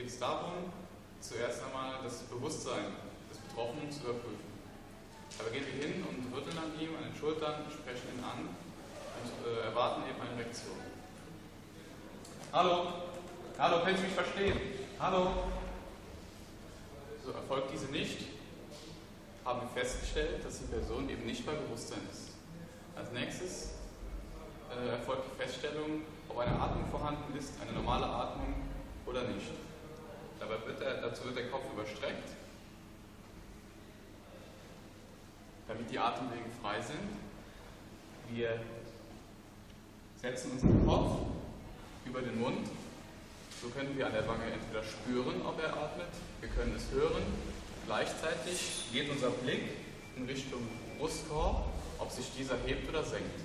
geht es darum, zuerst einmal das Bewusstsein des Betroffenen zu überprüfen. Aber gehen wir hin und rütteln an ihm, an den Schultern, sprechen ihn an und erwarten eben eine Reaktion. Hallo? Hallo, können Sie mich verstehen? Hallo? So erfolgt diese nicht, haben wir festgestellt, dass die Person eben nicht bei Bewusstsein ist. Als nächstes erfolgt die Feststellung, ob eine Atmung vorhanden ist, eine normale Atmung oder nicht. Dazu wird der Kopf überstreckt, damit die Atemwege frei sind. Wir setzen unseren Kopf über den Mund. So können wir an der Wange entweder spüren, ob er atmet, wir können es hören. Gleichzeitig geht unser Blick in Richtung Brustkorb, ob sich dieser hebt oder senkt.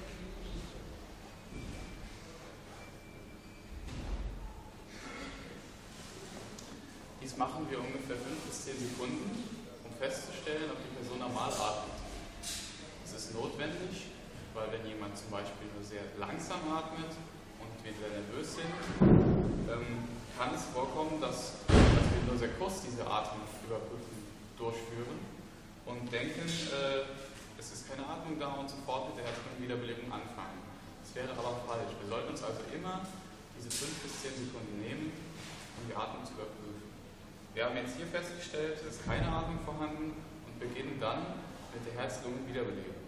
Dies machen wir ungefähr 5 bis 10 Sekunden, um festzustellen, ob die Person normal atmet. Es ist notwendig, weil wenn jemand zum Beispiel nur sehr langsam atmet und wir sehr nervös sind, kann es vorkommen, dass wir nur sehr kurz diese Atemüberprüfung durchführen und denken, es ist keine Atmung da und sofort mit der Herzrhythmuswiederbelebung anfangen. Das wäre aber falsch. Wir sollten uns also immer diese 5 bis 10 Sekunden nehmen, um die Atmung zu überprüfen. Wir haben jetzt hier festgestellt, es ist keine Atmung vorhanden und beginnen dann mit der Herz-Lungen-Wiederbelebung.